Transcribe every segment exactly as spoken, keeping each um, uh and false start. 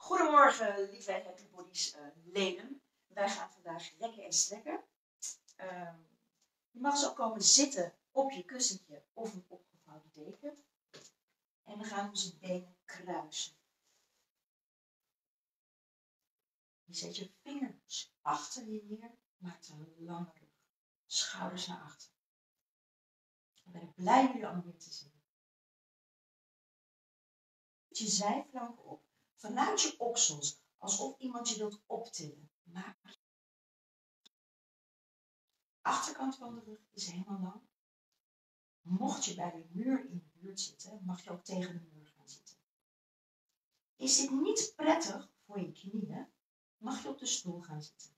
Goedemorgen, lieve Happy Bodies uh, leden. Wij gaan vandaag rekken en strekken. Uh, je mag zo komen zitten op je kussentje of een opgevouwen deken. En we gaan onze benen kruisen. Je zet je vingers achter je neer, maakt een lange rug. Schouders naar achter. Ik ben blij jullie allemaal weer te zien. Je zijflanken op. Vanuit je oksels, alsof iemand je wilt optillen. Maak je. De achterkant van de rug is helemaal lang. Mocht je bij de muur in de buurt zitten, mag je ook tegen de muur gaan zitten. Is dit niet prettig voor je knieën, mag je op de stoel gaan zitten.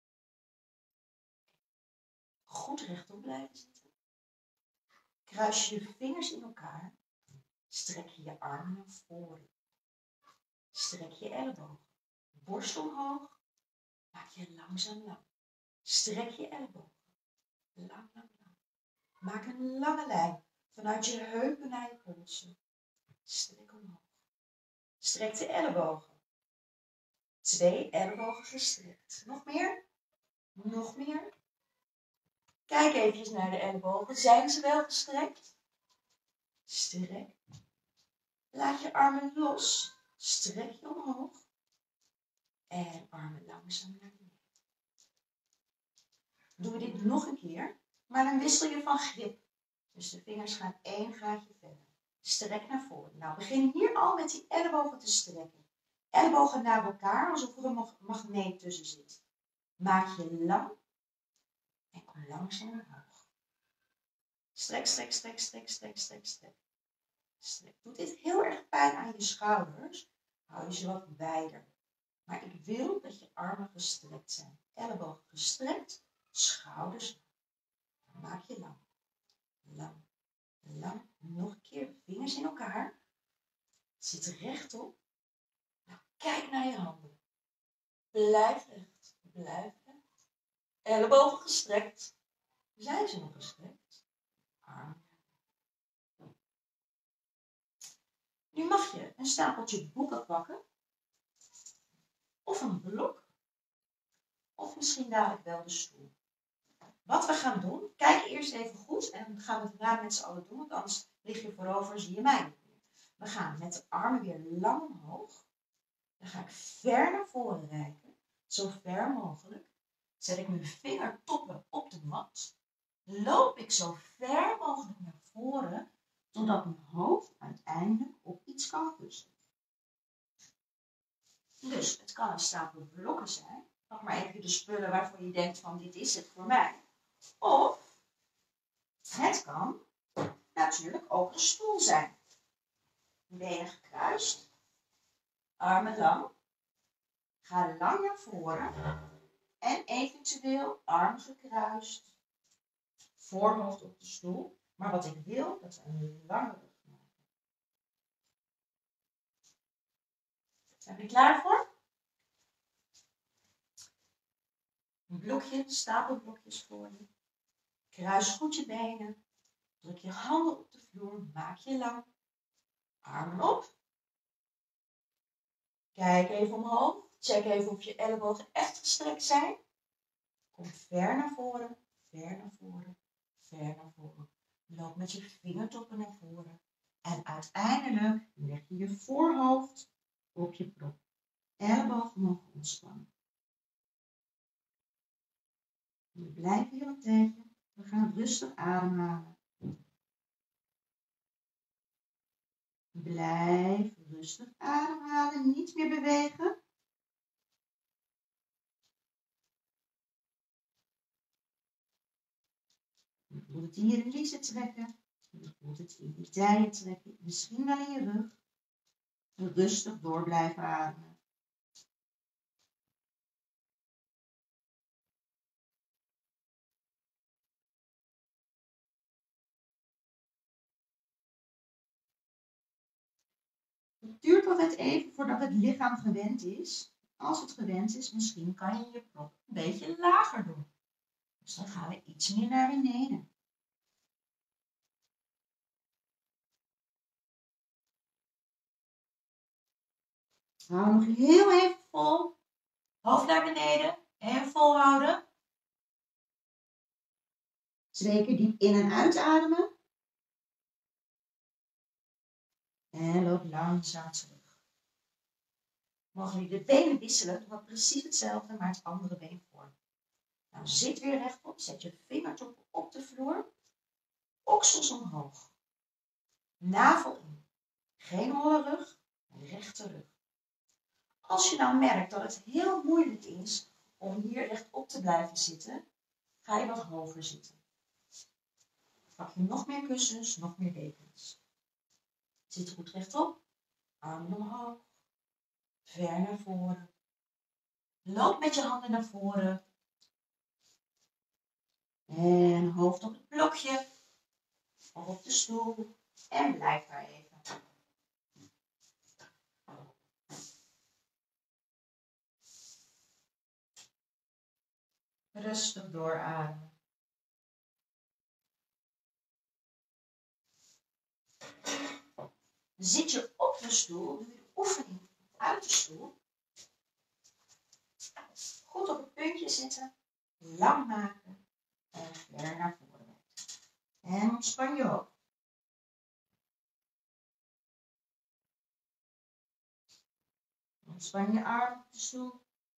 Goed rechtop blijven zitten. Kruis je je vingers in elkaar. Strek je je armen naar voren. Strek je ellebogen. Borst omhoog. Maak je langzaam lang. Strek je ellebogen. Lang, lang, lang. Maak een lange lijn vanuit je heupen naar je polsen. Strek omhoog. Strek de ellebogen. Twee ellebogen gestrekt. Nog meer? Nog meer? Kijk even naar de ellebogen. Zijn ze wel gestrekt? Strek. Laat je armen los. Strek je omhoog. En armen langzaam naar beneden. Doen we dit nog een keer, maar dan wissel je van grip. Dus de vingers gaan één graadje verder. Strek naar voren. Nou, begin hier al met die ellebogen te strekken. Ellebogen naar elkaar, alsof er een magneet tussen zit. Maak je lang en kom langzaam omhoog. Strek, strek, strek, strek, strek, strek, strek. Strek. Doet dit heel erg pijn aan je schouders, hou je ze wat wijder. Maar ik wil dat je armen gestrekt zijn. Ellebogen gestrekt, schouders. Maak je lang. Lang, lang. Nog een keer. Vingers in elkaar. Zit rechtop. Nou, kijk naar je handen. Blijf recht. Blijf recht. Ellebogen gestrekt. Zijn ze nog gestrekt? Armen. Nu mag je een stapeltje boeken pakken. Of een blok. Of misschien dadelijk wel de stoel. Wat we gaan doen, kijk eerst even goed en dan gaan we het daarna met z'n allen doen, want anders lig je voorover, zie je mij niet meer. We gaan met de armen weer lang omhoog. Dan ga ik ver naar voren reiken, zo ver mogelijk. Zet ik mijn vingertoppen op de mat. Loop ik zo ver mogelijk naar voren, totdat mijn hoofd uiteindelijk op iets kan rusten. Dus het kan een stapel blokken zijn. Pak maar even de spullen waarvan je denkt van dit is het voor mij. Of het kan natuurlijk ook een stoel zijn. Benen gekruist. Armen lang. Ga lang naar voren. En eventueel armen gekruist. Voorhoofd op de stoel. Maar wat ik wil, dat we een lange rug maken. Zijn we er klaar voor? Een blokje, stapelblokjes voor je. Kruis goed je benen. Druk je handen op de vloer. Maak je lang. Armen op. Kijk even omhoog. Check even of je ellebogen echt gestrekt zijn. Kom ver naar voren. Ver naar voren. Ver naar voren. Loop met je vingertoppen naar voren. En uiteindelijk leg je je voorhoofd op je prop. Ellebogen mogen ontspannen. We blijven hier een tijdje. We gaan rustig ademhalen. Blijf rustig ademhalen. Niet meer bewegen. Je voelt het in je liezen trekken. Je voelt het in je dijen trekken. Misschien wel in je rug. Rustig door blijven ademen. Het duurt altijd even voordat het lichaam gewend is. Als het gewend is, misschien kan je je prop een beetje lager doen. Dus dan gaan we iets meer naar beneden. Hou nog heel even vol. Hoofd naar beneden. En volhouden. Twee keer diep in en uitademen. En loop langzaam terug. Mogen jullie de benen wisselen, doe wat precies hetzelfde, maar het andere been voor. Nou, zit weer rechtop, zet je vingertoppen op de vloer. Oksels omhoog. Navel in. Geen holle rug, rechte rug. Als je nou merkt dat het heel moeilijk is om hier rechtop te blijven zitten, ga je wat hoger zitten. Pak je nog meer kussens, nog meer dekens. Zit goed rechtop, armen omhoog, ver naar voren. Loop met je handen naar voren. En hoofd op het blokje of op de stoel en blijf daar even. Rustig doorademen. Zit je op de stoel, doe je de oefening uit de stoel. Goed op het puntje zitten, lang maken en ver naar voren. En ontspan je hoofd. Ontspan je arm op de stoel.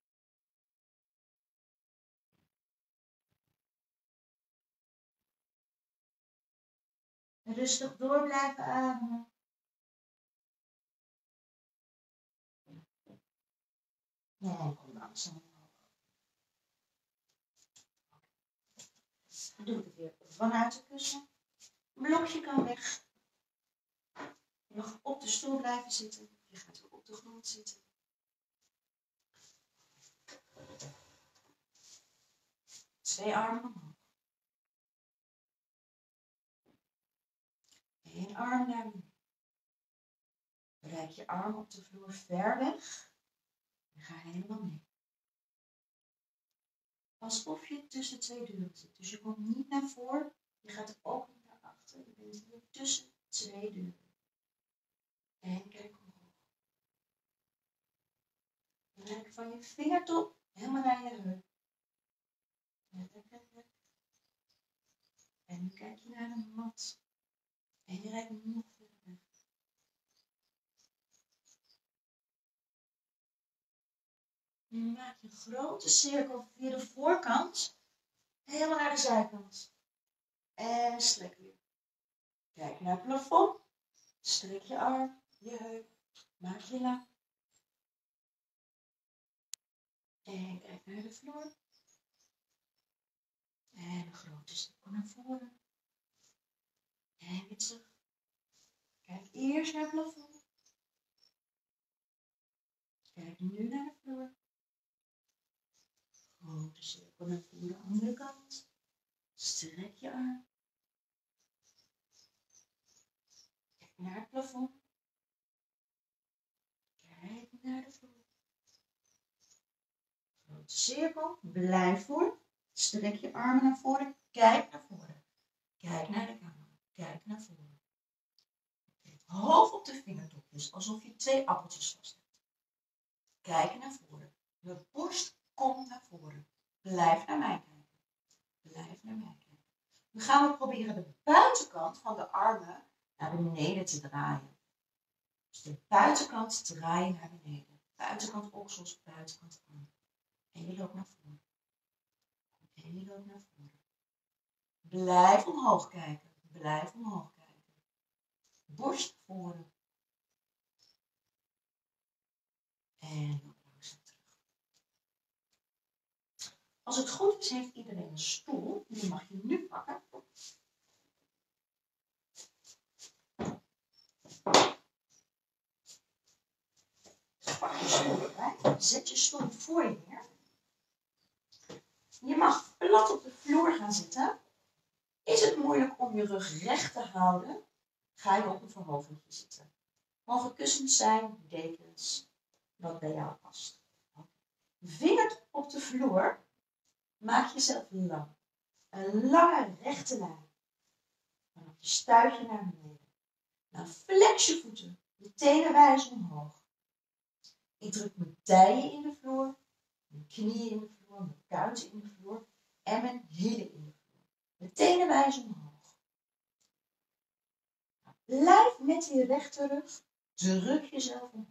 Rustig door blijven ademen. En kom langzaam omhoog. Doe het weer vanuit de kussen. Blokje kan weg. Je mag op de stoel blijven zitten. Je gaat weer op de grond zitten. Twee armen omhoog. Eén arm naar beneden. Bereik je arm op de vloer ver weg. En ga helemaal mee. Alsof je tussen twee deuren zit. Dus je komt niet naar voren. Je gaat ook niet naar achter. Je bent hier tussen twee deuren. En kijk omhoog. Bereik van je vingertop helemaal naar je heup. En nu kijk je naar de mat. En je rijdt nog verder weg. Nu maak je een grote cirkel via de voorkant. Helemaal naar de zijkant. En strek weer. Kijk naar het plafond. Strek je arm, je heup. Maak je lang. En kijk naar de vloer. En een grote cirkel naar voren. En weer terug. Kijk eerst naar het plafond. Kijk nu naar de vloer. Grote cirkel naar voren, de andere kant. Strek je arm. Kijk naar het plafond. Kijk naar de vloer. Grote cirkel, blijf voor. Strek je armen naar voren. Kijk naar voren. Kijk naar de camera. Kijk naar voren. Kijk hoog op de vingertopjes, alsof je twee appeltjes vast hebt. Kijk naar voren. De borst komt naar voren. Blijf naar mij kijken. Blijf naar mij kijken. Nu gaan we proberen de buitenkant van de armen naar beneden te draaien. Dus de buitenkant draaien naar beneden. Buitenkant oksels, buitenkant armen. En je loopt naar voren. En je loopt naar voren. Blijf omhoog kijken. Blijf omhoog kijken. Borst naar voren. En loop langzaam terug. Als het goed is, heeft iedereen een stoel. Die mag je nu pakken. Pak je stoel erbij. Zet je stoel voor je neer. Je mag plat op de vloer gaan zitten. Is het moeilijk om je rug recht te houden, ga je op een verhogingje zitten. Mogen kussens zijn, dekens, wat bij jou past. Vinger op de vloer, maak jezelf lang. Een lange rechte lijn. Dan op je stuitje naar beneden. Dan flex je voeten, de tenen wijzen omhoog. Ik druk mijn dijen in de vloer, mijn knieën in de vloer, mijn kuiten in de vloer en mijn hielen in de vloer. Mijn tenen wijzen omhoog. Blijf met die rechterrug, druk jezelf omhoog.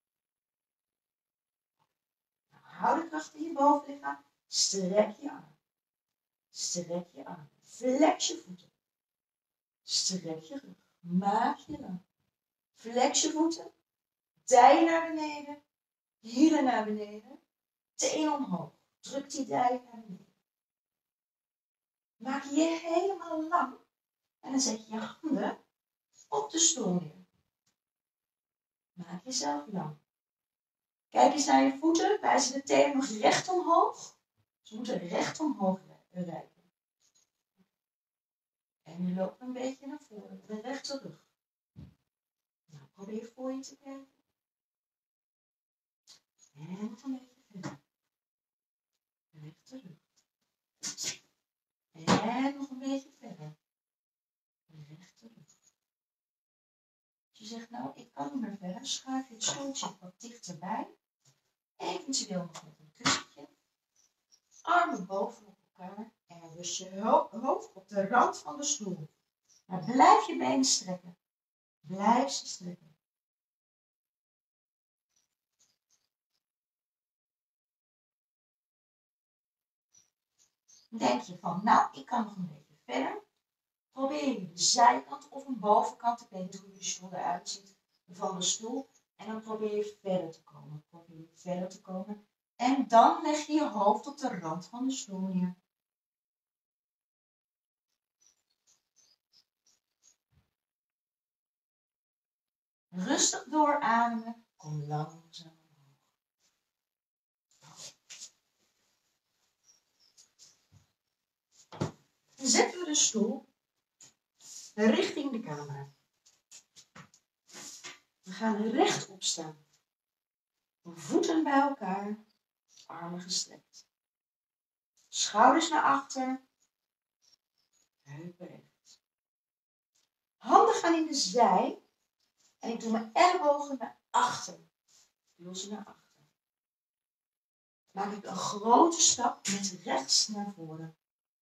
Hou de kracht in je bovenlichaam, strek je armen. Strek je armen, flex je voeten. Strek je rug, maak je lang. Flex je voeten, dijen naar beneden, hielen naar beneden, teen omhoog. Druk die dijen naar beneden. Maak je helemaal lang en dan zet je je handen op de stoel neer. Maak jezelf lang. Kijk eens naar je voeten, wijzen de tenen nog recht omhoog. Ze moeten recht omhoog reiken. En nu loop een beetje naar voren, met de rechterrug. Nou, probeer voor je te kijken. En nog een beetje verder. Rechterrug. En nog een beetje verder. Rechterrug. Als je zegt, nou, ik kan niet meer verder, schuif je het stoeltje wat dichterbij. Eventueel nog met een kussentje. Armen bovenop elkaar. En rust je hoofd op de rand van de stoel. Maar blijf je benen strekken. Blijf ze strekken. Denk je van, nou, ik kan nog een beetje verder. Probeer je de zijkant of een bovenkant, ik weet niet hoe de stoel eruit ziet, van de stoel. En dan probeer je verder te komen. Probeer je verder te komen. En dan leg je je hoofd op de rand van de stoel neer. Rustig doorademen. Kom langzaam omhoog. Dan zetten we de stoel richting de camera. We gaan rechtop staan. Voeten bij elkaar. Armen gestrekt. Schouders naar achter. Heupen recht. Handen gaan in de zij. En ik doe mijn ellebogen naar achter. Duw ze naar achter. Maak ik een grote stap met rechts naar voren.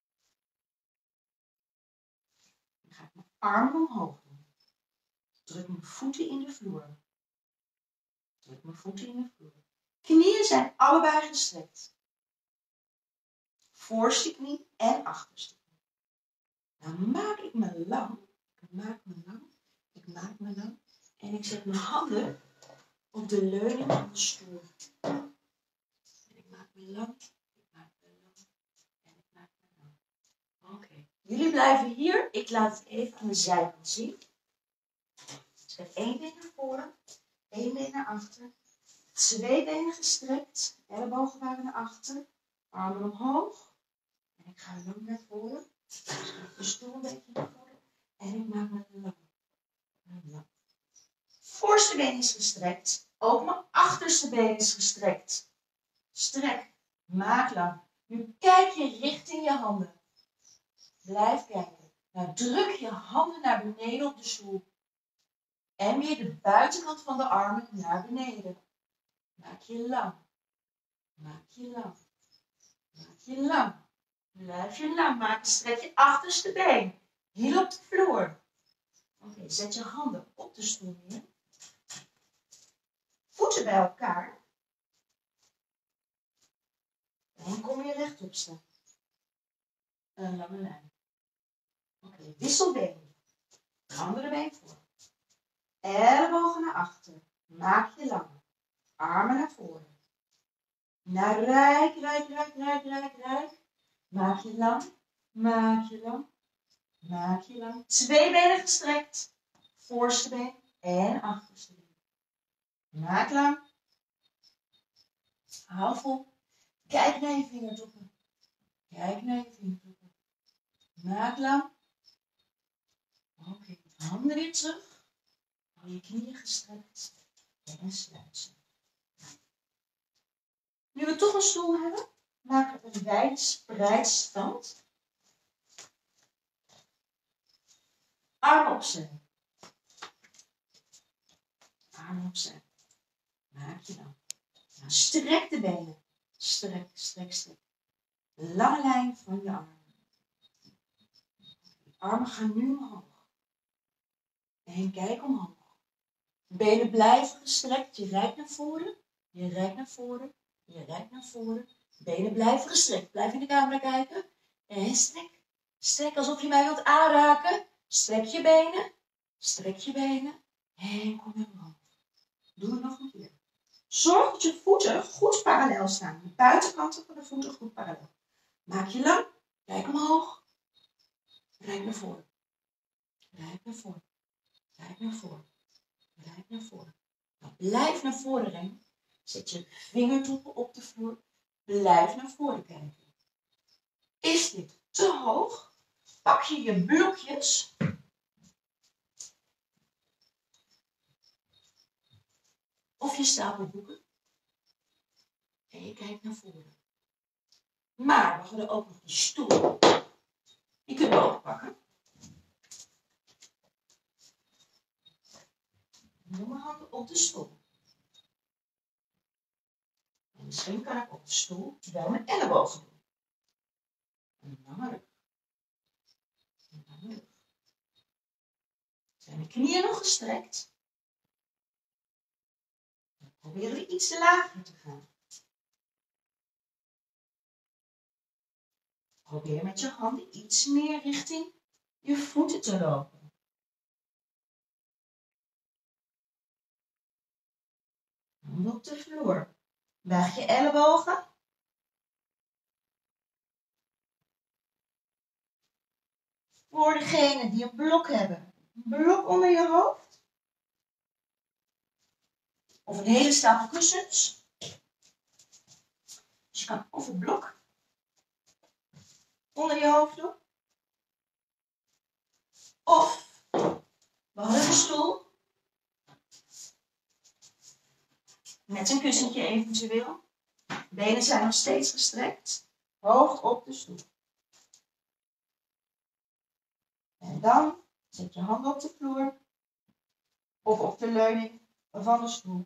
Dan ga ik mijn armen omhoog doen. Druk mijn voeten in de vloer. Druk mijn voeten in de vloer. Knieën zijn allebei gestrekt. Voorste knie en achterste knie. Dan maak ik me lang. Ik maak me lang. Ik maak me lang. En ik zet mijn handen op de leuning van de stoel. En ik maak me lang. Ik maak me lang. En ik maak me lang. Oké. Okay. Jullie blijven hier. Ik laat het even aan de zijkant zien. Zet één been naar voren. één been naar achter. Twee benen gestrekt. Ellebogen waren naar achter. Armen omhoog. En ik ga lang naar voren. Schuif de stoel een beetje naar voren. En ik maak me lang. lang. Voorste been is gestrekt. Ook mijn achterste been is gestrekt. Strek. Maak lang. Nu kijk je richting je handen. Blijf kijken. Nou druk je handen naar beneden op de stoel. En weer de buitenkant van de armen naar beneden. Maak je lang. Maak je lang. Maak je lang. Blijf je lang maken. Strek je achterste been. Hier op de vloer. Oké, okay, zet je handen op de stoel neer. Voeten bij elkaar. En kom je rechtop staan. Een lange lijn. Oké, okay, wisselbeen. Andere been voor. Ellebogen naar achter. Maak je lang. Armen naar voren. Naar rijk, rijk, rijk, rijk, rijk, rijk. Maak je lang. Maak je lang. Maak je lang. Twee benen gestrekt. Voorste been en achterste been. Maak lang. Hou vol. Kijk naar je vingertoppen. Kijk naar je vingertoppen. Maak lang. Oké, okay. Handen weer terug. Hou je knieën gestrekt. En sluit ze. Nu we toch een stoel hebben, maken we een wijd spreidstand. Armen opzij. Armen opzij. Maak je dan. Nou, strek de benen. Strek, strek, strek. De lange lijn van je armen. De armen gaan nu omhoog. En kijk omhoog. De benen blijven gestrekt. Je reikt naar voren. Je reikt naar voren. Je reikt naar voren. De benen blijven gestrekt. Blijf in de camera kijken. En strek. Strek alsof je mij wilt aanraken. Strek je benen. Strek je benen. En kom weer omhoog. Doe het nog een keer. Zorg dat je voeten goed parallel staan. De buitenkanten van de voeten goed parallel. Maak je lang. Kijk omhoog. Rijk naar voren. Rijk naar voren. Rijk naar voren. Rijk naar voren. Nou, blijf naar voren rennen. Zet je vingertoppen op de vloer. Blijf naar voren kijken. Is dit te hoog? Pak je je blokjes. Of je stapelboeken. En je kijkt naar voren. Maar we hadden ook nog die stoel. Die kunnen we ook pakken. Doe mijn handen op de stoel. En misschien kan ik op de stoel wel mijn ellebogen doen. Een lange rug. Een lange rug. Zijn de knieën nog gestrekt? Dan proberen we iets lager te gaan. Probeer met je handen iets meer richting je voeten te lopen. Handen op de vloer. Buig je ellebogen. Voor degenen die een blok hebben. Een blok onder je hoofd. Of een hele stapel kussens. Dus je kan of een blok onder je hoofd doen. Of we hadden een stoel. Met een kussentje eventueel. De benen zijn nog steeds gestrekt. Hoog op de stoel. En dan zet je handen op de vloer. Of op de leuning van de stoel.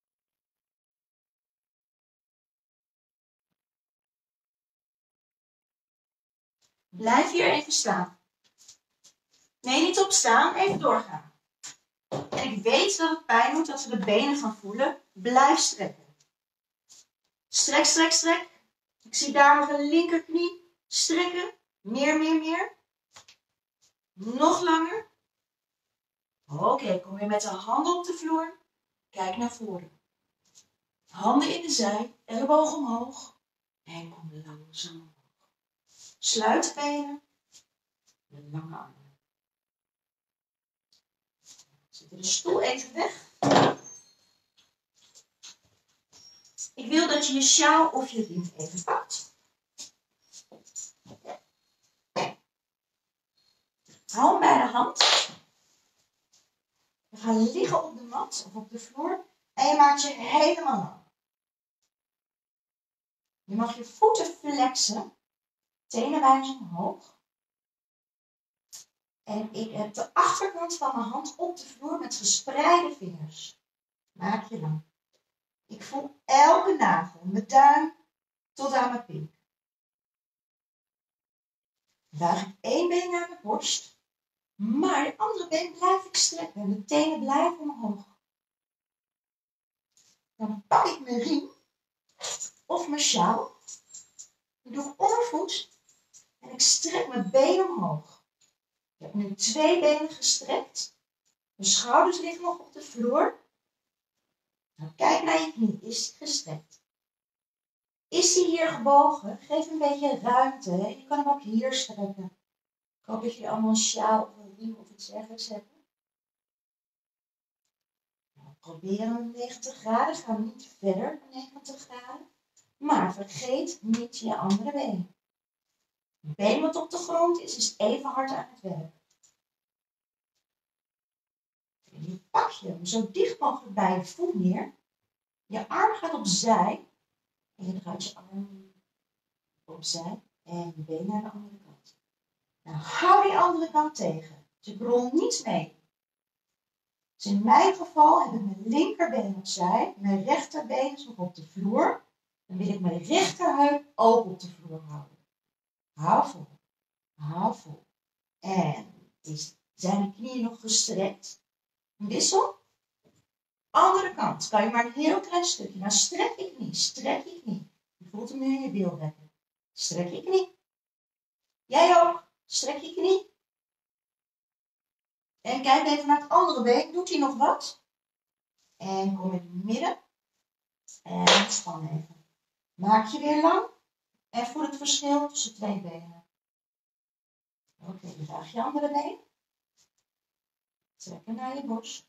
Blijf hier even staan. Nee, niet opstaan. Even doorgaan. En ik weet dat het pijn doet, dat we de benen gaan voelen. Blijf strekken. Strek, strek, strek. Ik zie daar nog een linkerknie. Strekken. Meer, meer, meer. Nog langer. Oké, okay, kom weer met de handen op de vloer. Kijk naar voren. Handen in de zij. Elleboog omhoog. En kom langzaam omhoog. Sluit de benen. De lange armen. Zet de stoel even weg. Ik wil dat je je sjaal of je riem even pakt. Hou hem bij de hand. We gaan liggen op de mat of op de vloer. En je maakt je helemaal lang. Je mag je voeten flexen. Tenen wijzen omhoog. En ik heb de achterkant van mijn hand op de vloer met gespreide vingers. Maak je lang. Ik voel elke nagel, mijn duim tot aan mijn pink. Buig ik één been naar mijn borst, maar de andere been blijf ik strekken en de tenen blijven omhoog. Dan pak ik mijn riem of mijn sjaal. Ik doe hem ondervoet en ik strek mijn been omhoog. Ik heb nu twee benen gestrekt. Mijn schouders liggen nog op de vloer. Nou, kijk naar je knie. Is die gestrekt? Is die hier gebogen? Geef een beetje ruimte. Hè? Je kan hem ook hier strekken. Ik hoop dat jullie allemaal een sjaal of een riem of iets dergelijks hebben. Nou, probeer hem negentig graden. Ga niet verder dan negentig graden. Maar vergeet niet je andere been. Het been wat op de grond is, is even hard aan het werk. En nu pak je hem zo dicht mogelijk bij je voet neer. Je arm gaat opzij. En je draait je arm opzij. En je been naar de andere kant. Nou, hou die andere kant tegen. Je brol niet mee. Dus in mijn geval heb ik mijn linkerbeen opzij, mijn rechterbeen is nog op de vloer. Dan wil ik mijn rechterheup ook op de vloer houden. Hou vol, hou vol. En is, zijn de knieën nog gestrekt? Wissel. Andere kant, kan je maar een heel klein stukje. Nou, strek je knie, strek je knie. Je voelt hem nu in je bilrekken. Strek je knie. Jij ook, strek je knie. En kijk even naar het andere been. Doet hij nog wat? En kom in het midden. En ontspan even. Maak je weer lang. En voel het verschil tussen twee benen. Oké, okay, draag je andere been. Trek hem naar je borst.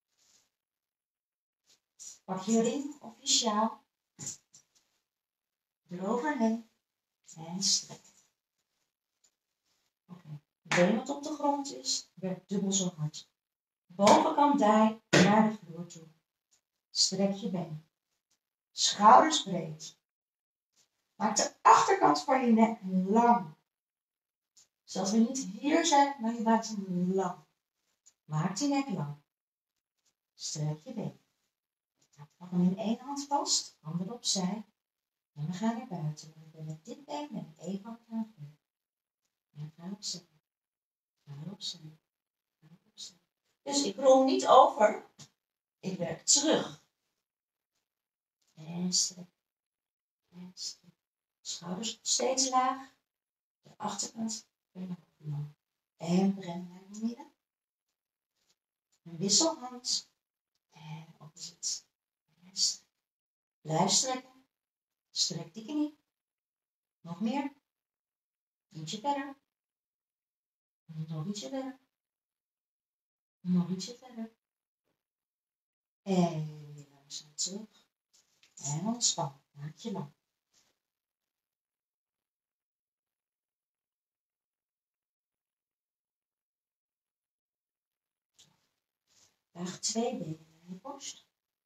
Pak je ring of je sjaal. Eroverheen. En strek. Oké. Okay. Been wat op de grond is, werkt dubbel zo hard. Bovenkant dij naar de vloer toe. Strek je been. Schouders breed. Maak de achterkant van je nek lang. Zodat we niet hier zijn, maar je maakt hem lang. Maak die nek lang. Strek je been. Pak hem in één hand vast, handen opzij. En we gaan naar buiten. Ik ben met dit been ben ik even hard aan het werk. En ga opzij. Ga opzij. Ga opzij. Dus ik rol niet over. Ik werk terug. En strek. En strek. Schouders steeds laag. De achterkant. En breng naar het midden. Een wisselhand. En opzet. En strek. Blijf strekken. Strek die knie. Nog meer. Ietsje verder. Nog ietsje verder. Nog ietsje verder. En weer langzaam terug. En ontspan. Maak je lang. Draag twee benen naar je borst.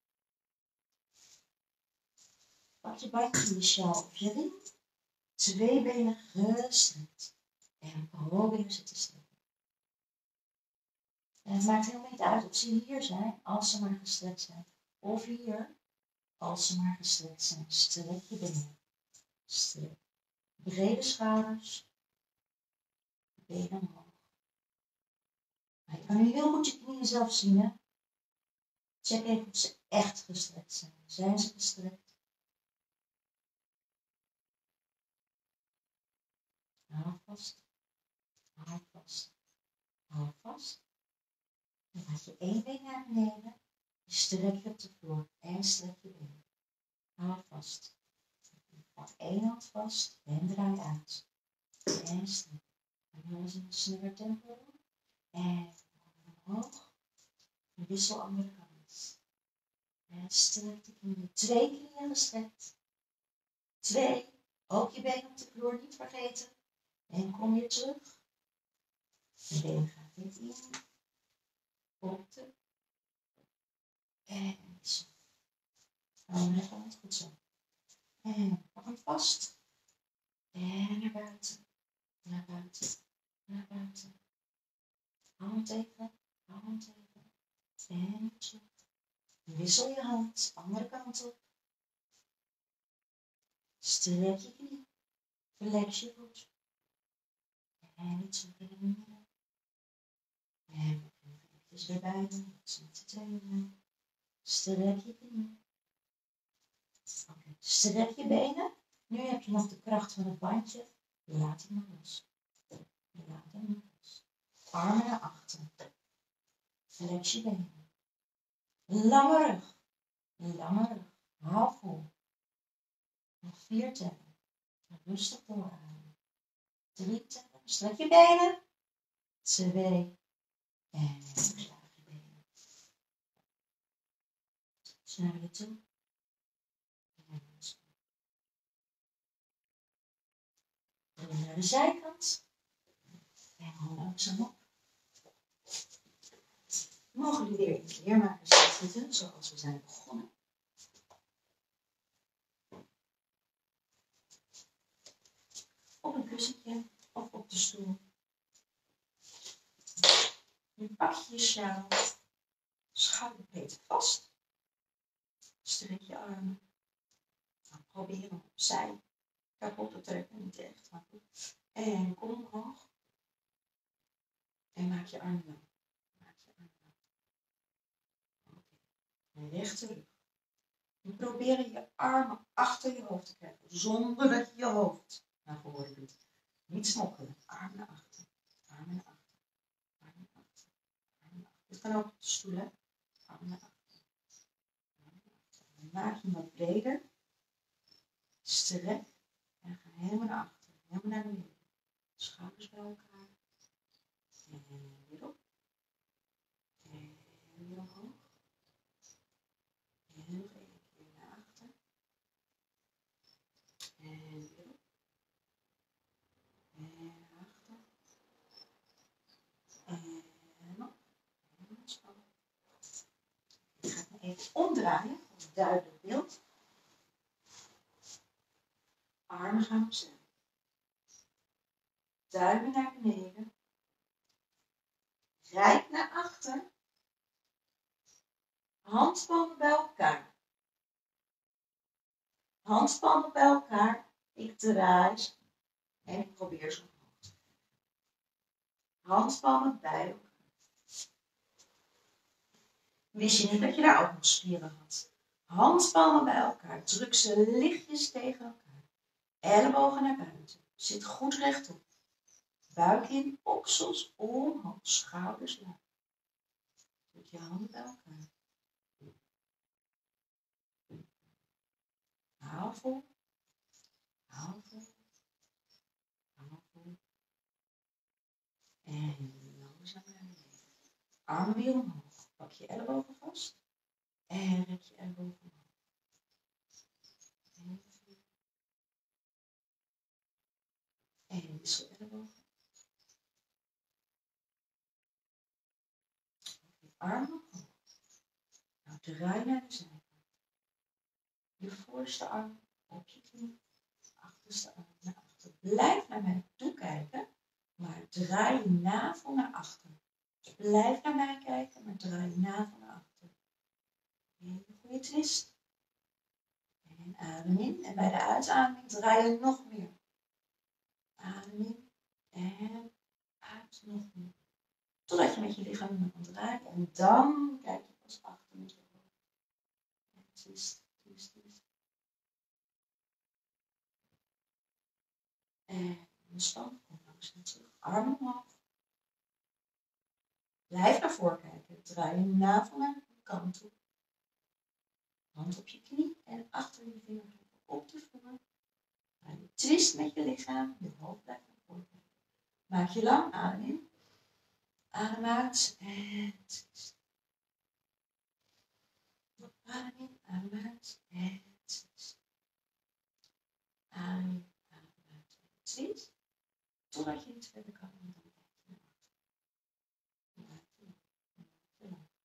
Pak je bandje, je sjaal of je ring. Twee benen gestrekt. En probeer ze te strekken. En het maakt helemaal niet uit of ze hier zijn, als ze maar gestrekt zijn. Of hier, als ze maar gestrekt zijn. Strek je benen. Strek. Brede schouders. Benen omhoog. Maar je kan nu heel goed je knieën zelf zien, hè? Check even of ze echt gestrekt zijn. Zijn ze gestrekt? Hou vast. Hou vast. Hou vast. Dan laat je één been naar beneden. Je strek je op de vloer en strek je been. Hou vast. Pak één hand vast en draai uit. En strek. En dan eens in een sneller tempo doen. En omhoog. En wissel andere kant. En strek de knieën. Twee knieën gestrekt. Twee. Ook je been op de vloer niet vergeten. En kom weer terug. Je been gaat weer in. Op de. En zo. Andere kant. Goed zo. En pak hem vast. En naar buiten. Naar buiten. Naar buiten. Hand even. Hand even. En terug. Wissel je hand. Andere kant op. Strek je knie. Flex je voet. En terug in het midden. En even erbij doen. Met de tweede. Strek je knie. Okay. Strek je benen. Nu heb je nog de kracht van het bandje. Laat hem maar los. Laat hem maar los. Armen naar achter. Flex je benen. Lange rug. Lange rug. Hou vol. Nog vier tellen. Rustig doorademen. Drie tellen. Strek je benen. Twee. En slaag je benen. Naar je toe. En naar de zijkant. En hou langzaam op. Mogen jullie weer in de leermakers zitten, zoals we zijn begonnen. Op een kussentje of op de stoel. Nu pak je je sjaal. schouderbreedte vast. Strek je armen. Nou, probeer hem opzij kapot te trekken, niet echt, maar goed. En kom omhoog. En maak je armen lang. Maak je armen lang. Oké. En recht terug. En probeer je armen achter je hoofd te krijgen, zonder dat je je hoofd naar voren doet. Niet smokkelen. Armen naar achter. Armen naar achter. Armen naar achter. Armen naar achter. Dit kan ook op de stoel, hè. Armen naar achter. Armen naar achter. En maak je wat breder. Strek. En ga helemaal naar achter. Helemaal naar beneden. Schouders bij elkaar. En weer op. En weer omhoog. En nog één keer naar achter. En weer op. En naar achter. En op. En ontspannen. Ik ga het me even omdraaien voor een duidelijk beeld. Armen gaan opzij. Duimen naar beneden. Rijk naar achter. Handpalmen bij elkaar. Handpalmen bij elkaar. Ik draai en ik probeer zo omhoog te krijgen. Handpalmen bij elkaar. Wist je niet dat je daar ook nog spieren had? Handpalmen bij elkaar. Druk ze lichtjes tegen elkaar. Ellebogen naar buiten. Zit goed rechtop. Buik in, oksels omhoog, schouders laag. Druk je handen bij elkaar. Haal vol. Haal vol. Haal vol. En langzaam naar beneden. Armen weer omhoog. Pak je ellebogen vast. En rek je ellebogen omhoog. En wissel ellebogen. Armen omhoog. Nou, draai naar de zijkant. Je voorste arm op je knie. Achterste arm naar achter. Blijf naar mij toe kijken, maar draai je navel naar achter. Dus blijf naar mij kijken, maar draai je navel naar achter. En een goede twist. En adem in. En bij de uitademing draai je nog meer. Adem in. En uit nog meer. Totdat je met je lichaam nog kan draaien. En dan kijk je pas achter met je hoofd. En twist, twist, twist. En ontspan. Kom langzaam terug. Armen omhoog. Blijf naar voren kijken. Draai je navel naar de kant toe. Hand op je knie en achter je vingertoppen op de vloer. Draai je twist met je lichaam. Je hoofd blijft naar voren kijken. Maak je lang. Adem in. Adem uit en twist. Adem in, adem uit en twist. Adem in, adem uit en twist. Totdat je niet verder kan en dan kijk je naar achter. Maak je lang, maak je lang.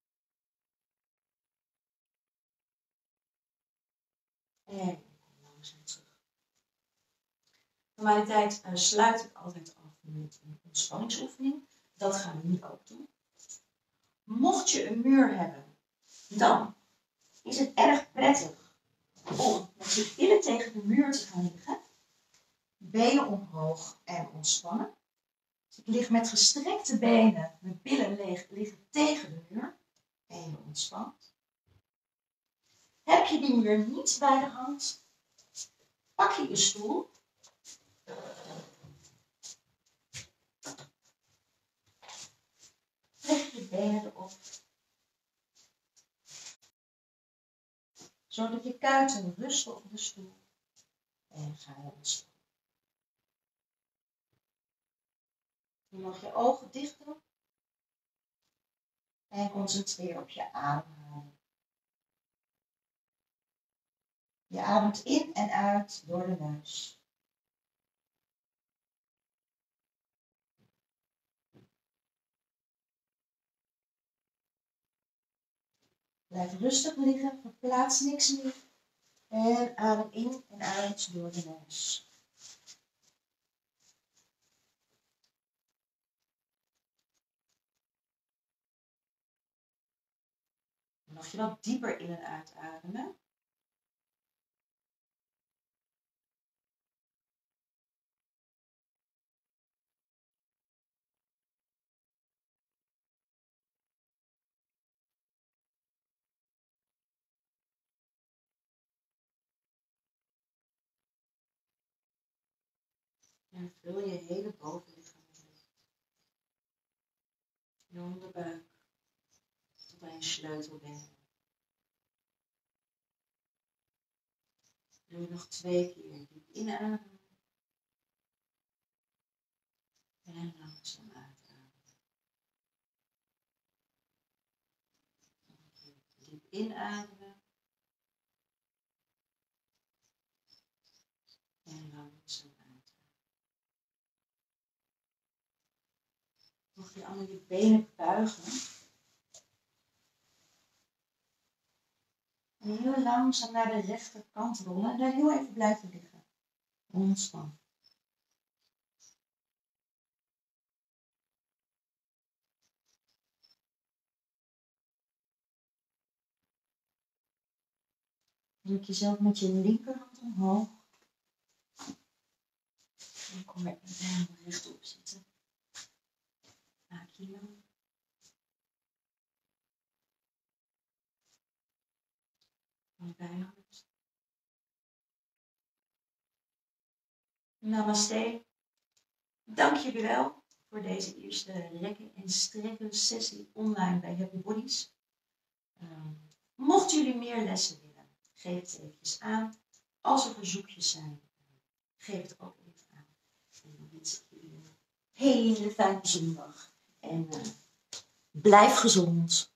En kom langzaam terug. Normaliteit uh, sluit ik altijd af met een ontspanningsoefening. Dat gaan we nu ook doen. Mocht je een muur hebben, dan is het erg prettig om met je billen tegen de muur te gaan liggen. Benen omhoog en ontspannen. Dus ik lig met gestrekte benen, mijn billen liggen tegen de muur en je ontspant. Heb je die muur niet bij de hand, pak je je stoel. Leg je benen erop. Zodat je kuiten rusten op de stoel. En ga je ontspannen. Je mag je ogen dicht doen. En concentreer op je ademhaling. Je ademt in en uit door de neus. Blijf rustig liggen, verplaats niks meer. En adem in en uit door de neus. Mag je wat dieper in en uitademen. En vul je hele bovenlichaam met lucht. Je onderbuik tot bij je sleutelbenen. Doe nog twee keer diep inademen. En langzaam uitademen. Diep inademen. En langzaam uitademen. Mag je allemaal je benen buigen. En heel langzaam naar de rechterkant rollen. En daar heel even blijven liggen. Ontspan. Druk jezelf met je linkerhand omhoog. En kom er helemaal rechtop zitten. Maak je lang. Bijhand. Namaste. Dank jullie wel voor deze eerste rekken en strekken sessie online bij Happy Bodies. Um, mochten jullie meer lessen willen, geef het eventjes aan. Als er verzoekjes zijn, geef het ook even aan. En dan wens ik jullie een hele fijne zondag. En uh, blijf gezond.